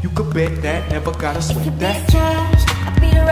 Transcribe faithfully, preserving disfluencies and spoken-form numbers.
You could bet that, never gotta If you sweat be that. stressed, I'll be the